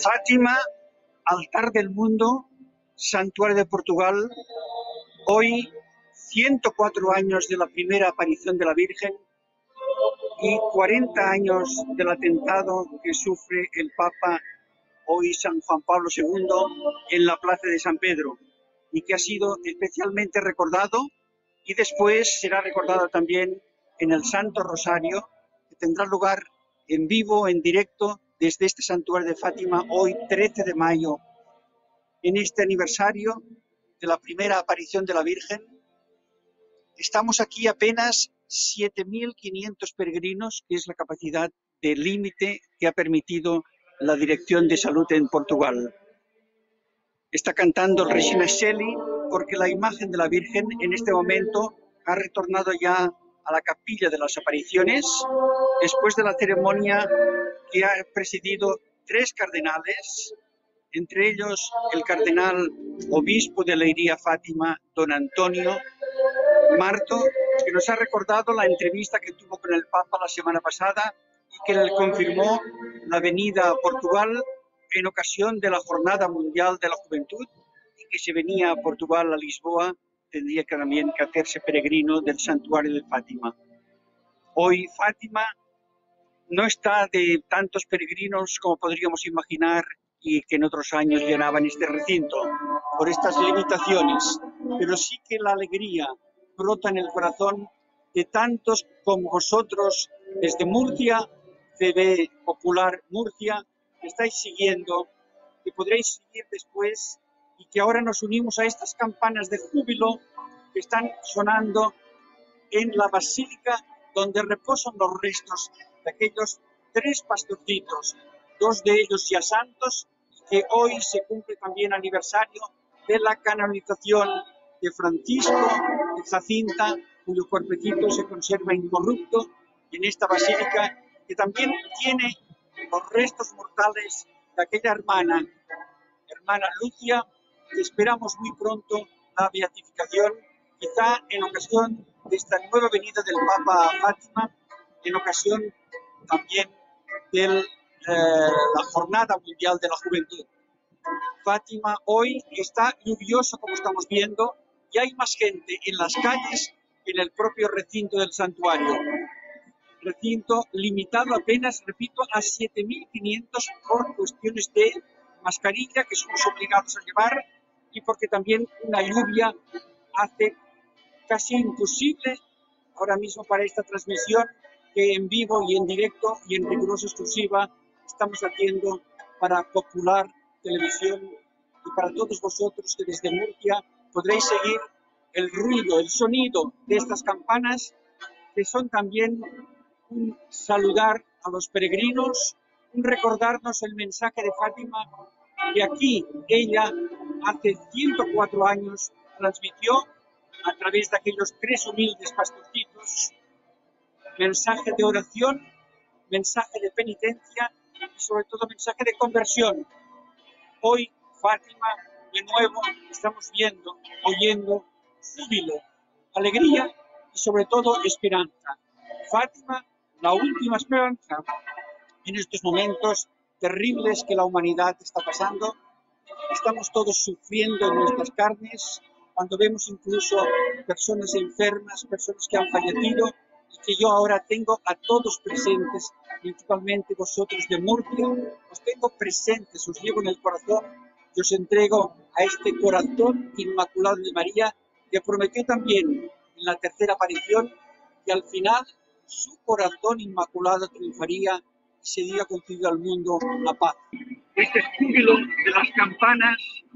Fátima, altar del mundo, santuario de Portugal. Hoy, 104 años de la primera aparición de la Virgen y 40 años del atentado que sufre el Papa, hoy San Juan Pablo II, en la plaza de San Pedro, y que ha sido especialmente recordado y después será recordado también en el Santo Rosario, que tendrá lugar en vivo, en directo, desde este santuario de Fátima, hoy 13 de mayo, en este aniversario de la primera aparición de la Virgen. Estamos aquí apenas 7.500 peregrinos, que es la capacidad de límite que ha permitido la Dirección de Salud en Portugal. Está cantando el Regina Coeli porque la imagen de la Virgen en este momento ha retornado ya a la capilla de las apariciones después de la ceremonia que ha presidido 3 cardenales, entre ellos el cardenal obispo de Leiria Fátima, don Antonio Marto, que nos ha recordado la entrevista que tuvo con el Papa la semana pasada y que le confirmó la venida a Portugal en ocasión de la Jornada Mundial de la Juventud, y que si venía a Portugal, a Lisboa, tendría que también que hacerse peregrino del santuario de Fátima. Hoy Fátima no está de tantos peregrinos como podríamos imaginar y que en otros años llenaban este recinto por estas limitaciones, pero sí que la alegría brota en el corazón de tantos como vosotros desde Murcia, CB Popular Murcia, que estáis siguiendo, que podréis seguir después y que ahora nos unimos a estas campanas de júbilo que están sonando en la basílica donde reposan los restos de aquellos 3 pastorcitos, 2 de ellos ya santos, que hoy se cumple también aniversario de la canonización de Francisco de Jacinta, cuyo cuerpecito se conserva incorrupto en esta basílica, que también tiene los restos mortales de aquella hermana Lucia, que esperamos muy pronto la beatificación, quizá en ocasión de esta nueva venida del Papa a Fátima, en ocasión también de la Jornada Mundial de la Juventud. Fátima hoy está lluvioso, como estamos viendo, y hay más gente en las calles que en el propio recinto del santuario. Recinto limitado apenas, repito, a 7.500 por cuestiones de mascarilla que somos obligados a llevar y porque también una lluvia hace casi imposible ahora mismo para esta transmisión que en vivo y en directo y en rigurosa exclusiva estamos haciendo para Popular Televisión y para todos vosotros que desde Murcia podréis seguir el ruido, el sonido de estas campanas, que son también un saludar a los peregrinos, un recordarnos el mensaje de Fátima que aquí ella hace 104 años transmitió a través de aquellos 3 humildes pastorcitos, mensaje de oración, mensaje de penitencia y sobre todo mensaje de conversión. Hoy Fátima, de nuevo, estamos viendo, oyendo júbilo, alegría y sobre todo esperanza. Fátima, la última esperanza en estos momentos terribles que la humanidad está pasando. Estamos todos sufriendo en nuestras carnes cuando vemos incluso personas enfermas, personas que han fallecido, y que yo ahora tengo a todos presentes, principalmente vosotros de Murcia, os tengo presentes, os llevo en el corazón y os entrego a este corazón inmaculado de María, que prometió también en la tercera aparición que al final su corazón inmaculado triunfaría y sería concedido al mundo la paz. Este júbilo de las campanas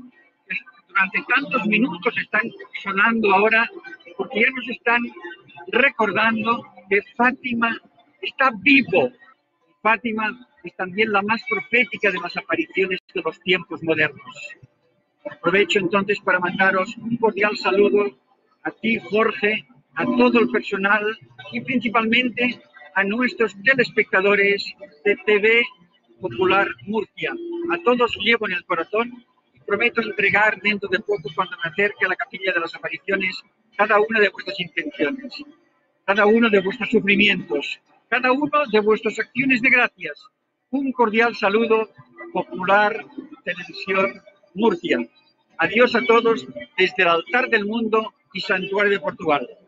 durante tantos minutos están sonando ahora porque ya nos están recordando que Fátima está vivo. Fátima es también la más profética de las apariciones de los tiempos modernos. Aprovecho entonces para mandaros un cordial saludo a ti, Jorge, a todo el personal y principalmente a nuestros telespectadores de TV Popular Murcia. A todos llevo en el corazón y prometo entregar dentro de poco, cuando me acerque a la capilla de las apariciones, cada una de vuestras intenciones, cada uno de vuestros sufrimientos, cada uno de vuestras acciones de gracias. Un cordial saludo Popular Televisión Murcia. Adiós a todos desde el altar del mundo y Santuario de Portugal.